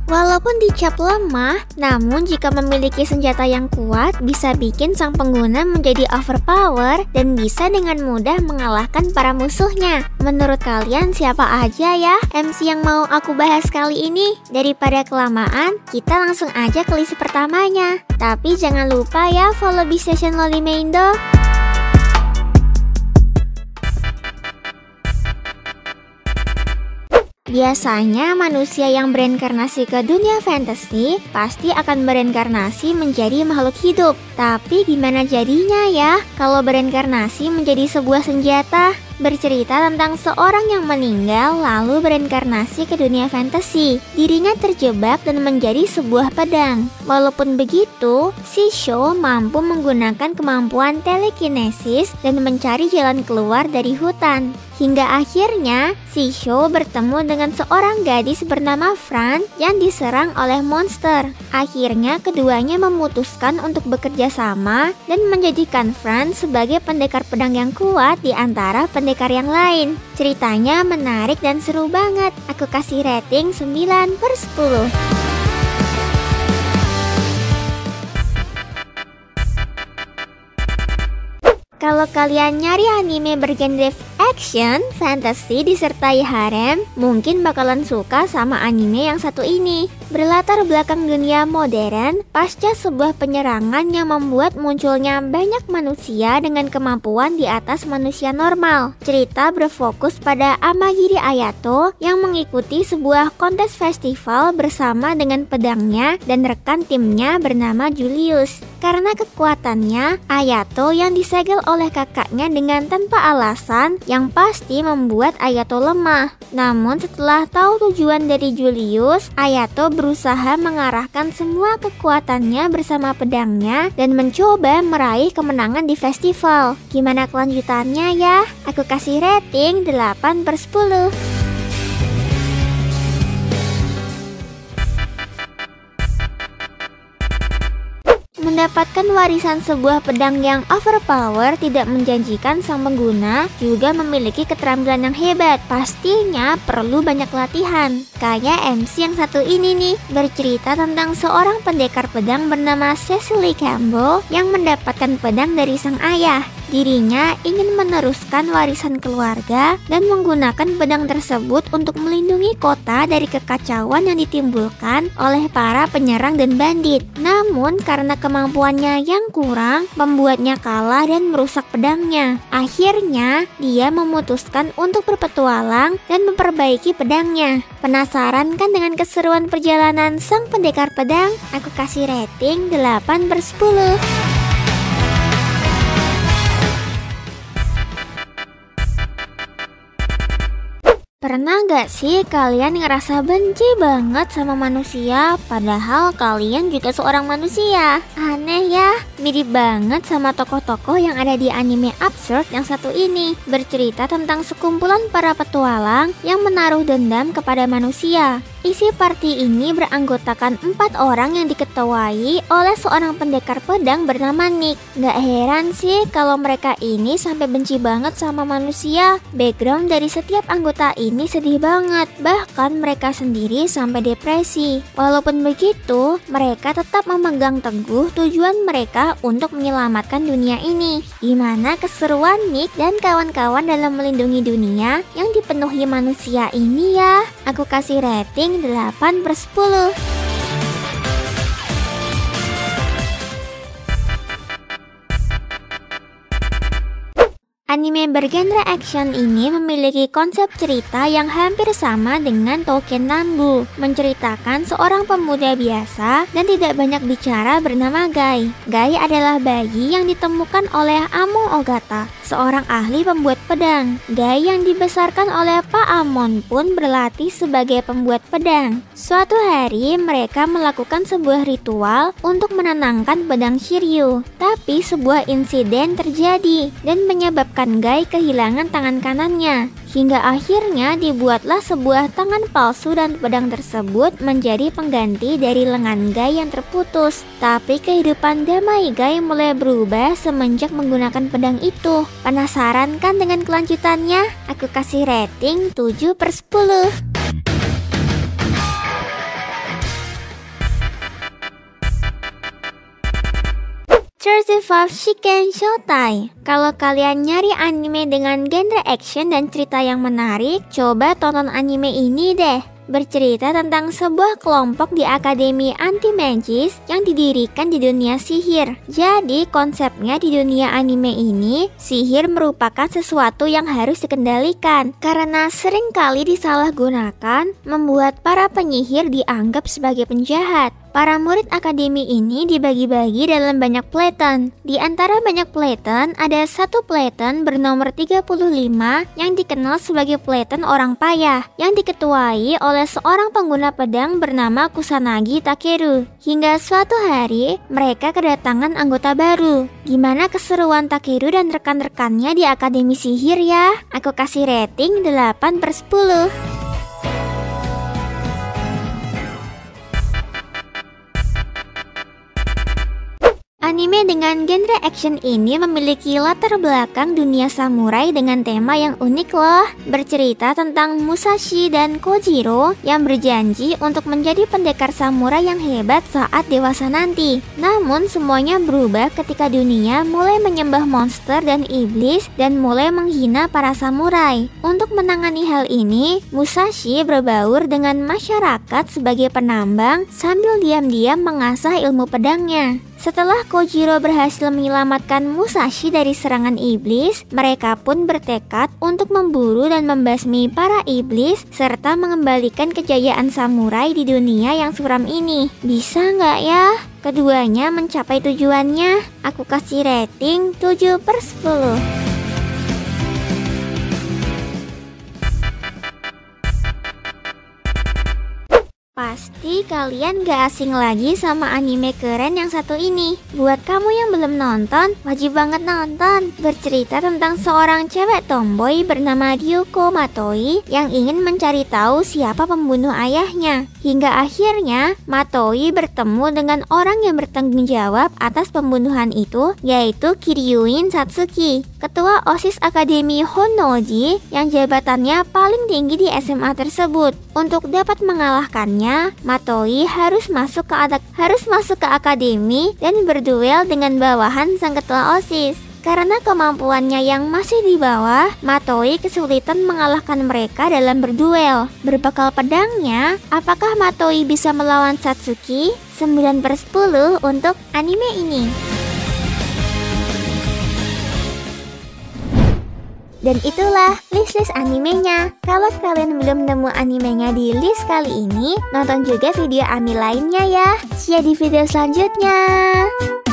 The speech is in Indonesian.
Walaupun dicap lemah, namun jika memiliki senjata yang kuat bisa bikin sang pengguna menjadi overpower dan bisa dengan mudah mengalahkan para musuhnya. Menurut kalian siapa aja ya MC yang mau aku bahas kali ini? Daripada kelamaan, kita langsung aja ke list pertamanya. Tapi jangan lupa ya follow Bistation Lolimaindo. Biasanya manusia yang bereinkarnasi ke dunia fantasi pasti akan bereinkarnasi menjadi makhluk hidup. Tapi gimana jadinya ya kalau bereinkarnasi menjadi sebuah senjata? Bercerita tentang seorang yang meninggal lalu bereinkarnasi ke dunia fantasi. Dirinya terjebak dan menjadi sebuah pedang. Walaupun begitu, si Sho mampu menggunakan kemampuan telekinesis dan mencari jalan keluar dari hutan. Hingga akhirnya, si Sho bertemu dengan seorang gadis bernama Fran yang diserang oleh monster. Akhirnya keduanya memutuskan untuk bekerja sama dan menjadikan Fran sebagai pendekar pedang yang kuat di antara pendekar yang lain. Ceritanya menarik dan seru banget. Aku kasih rating 9/10. Kalau kalian nyari anime bergenre action, fantasy disertai harem, mungkin bakalan suka sama anime yang satu ini. Berlatar belakang dunia modern, pasca sebuah penyerangan yang membuat munculnya banyak manusia dengan kemampuan di atas manusia normal. Cerita berfokus pada Amagiri Ayato yang mengikuti sebuah kontes festival bersama dengan pedangnya dan rekan timnya bernama Julius. Karena kekuatannya, Ayato yang disegel oleh kakaknya dengan tanpa alasan yang pasti membuat Ayato lemah. Namun setelah tahu tujuan dari Julius, Ayato berusaha mengarahkan semua kekuatannya bersama pedangnya dan mencoba meraih kemenangan di festival. Gimana kelanjutannya ya? Aku kasih rating 8/10. Mendapatkan warisan sebuah pedang yang overpower tidak menjanjikan sang pengguna juga memiliki keterampilan yang hebat. Pastinya perlu banyak latihan. Kayak MC yang satu ini nih, bercerita tentang seorang pendekar pedang bernama Cecily Campbell yang mendapatkan pedang dari sang ayah. Dirinya ingin meneruskan warisan keluarga dan menggunakan pedang tersebut untuk melindungi kota dari kekacauan yang ditimbulkan oleh para penyerang dan bandit. Namun karena kemampuannya yang kurang, membuatnya kalah dan merusak pedangnya. Akhirnya, dia memutuskan untuk berpetualang dan memperbaiki pedangnya. Penasaran kan dengan keseruan perjalanan sang pendekar pedang? Aku kasih rating 8/10. Pernah gak sih kalian ngerasa benci banget sama manusia padahal kalian juga seorang manusia? Aneh ya, mirip banget sama tokoh-tokoh yang ada di anime absurd yang satu ini. Bercerita tentang sekumpulan para petualang yang menaruh dendam kepada manusia. Isi party ini beranggotakan 4 orang yang diketuai oleh seorang pendekar pedang bernama Nick. Gak heran sih kalau mereka ini sampai benci banget sama manusia. Background dari setiap anggota ini sedih banget, bahkan mereka sendiri sampai depresi. Walaupun begitu, mereka tetap memegang teguh tujuan mereka untuk menyelamatkan dunia ini. Gimana keseruan Nick dan kawan-kawan dalam melindungi dunia yang dipenuhi manusia ini ya? Aku kasih rating 8/10. Anime bergenre action ini memiliki konsep cerita yang hampir sama dengan Touken Ranbu, menceritakan seorang pemuda biasa dan tidak banyak bicara bernama Gai. Gai adalah bayi yang ditemukan oleh Amo Ogata, seorang ahli pembuat pedang. Gai yang dibesarkan oleh Pak Amon pun berlatih sebagai pembuat pedang. Suatu hari mereka melakukan sebuah ritual untuk menenangkan pedang Shiryu, tapi sebuah insiden terjadi dan menyebabkan Gai kehilangan tangan kanannya. Hingga akhirnya dibuatlah sebuah tangan palsu dan pedang tersebut menjadi pengganti dari lengan Gai yang terputus. Tapi kehidupan damai Gai mulai berubah semenjak menggunakan pedang itu. Penasaran kan dengan kelanjutannya? Aku kasih rating 7/10. 35 Shiken Shoutai. Kalau kalian nyari anime dengan genre action dan cerita yang menarik, coba tonton anime ini deh. Bercerita tentang sebuah kelompok di Akademi Anti-Magis yang didirikan di dunia sihir. Jadi konsepnya di dunia anime ini, sihir merupakan sesuatu yang harus dikendalikan. Karena seringkali disalahgunakan, membuat para penyihir dianggap sebagai penjahat. Para murid akademi ini dibagi-bagi dalam banyak pleton. Di antara banyak pleton, ada satu pleton bernomor 35 yang dikenal sebagai pleton orang payah, yang diketuai oleh seorang pengguna pedang bernama Kusanagi Takeru. Hingga suatu hari, mereka kedatangan anggota baru. Gimana keseruan Takeru dan rekan-rekannya di akademi sihir ya? Aku kasih rating 8/10. Anime dengan genre action ini memiliki latar belakang dunia samurai dengan tema yang unik loh. Bercerita tentang Musashi dan Kojiro yang berjanji untuk menjadi pendekar samurai yang hebat saat dewasa nanti. Namun semuanya berubah ketika dunia mulai menyembah monster dan iblis dan mulai menghina para samurai. Untuk menangani hal ini, Musashi berbaur dengan masyarakat sebagai penambang sambil diam-diam mengasah ilmu pedangnya. Setelah Kojiro berhasil menyelamatkan Musashi dari serangan iblis, mereka pun bertekad untuk memburu dan membasmi para iblis serta mengembalikan kejayaan samurai di dunia yang suram ini. Bisa nggak ya? Keduanya mencapai tujuannya. Aku kasih rating 7/10. Pasti kalian gak asing lagi sama anime keren yang satu ini. Buat kamu yang belum nonton, wajib banget nonton. Bercerita tentang seorang cewek tomboy bernama Ryuko Matoi yang ingin mencari tahu siapa pembunuh ayahnya. Hingga akhirnya Matoi bertemu dengan orang yang bertanggung jawab atas pembunuhan itu, yaitu Kiryuin Satsuki, ketua OSIS Akademi Honnoji yang jabatannya paling tinggi di SMA tersebut. Untuk dapat mengalahkannya, Matoi harus masuk ke akademi dan berduel dengan bawahan sang ketua OSIS. Karena kemampuannya yang masih di bawah, Matoi kesulitan mengalahkan mereka dalam berduel. Berbekal pedangnya, apakah Matoi bisa melawan Satsuki? 9/10 untuk anime ini. Dan itulah list-list animenya. Kalau kalian belum nemu animenya di list kali ini, nonton juga video Ami lainnya ya. See you di video selanjutnya.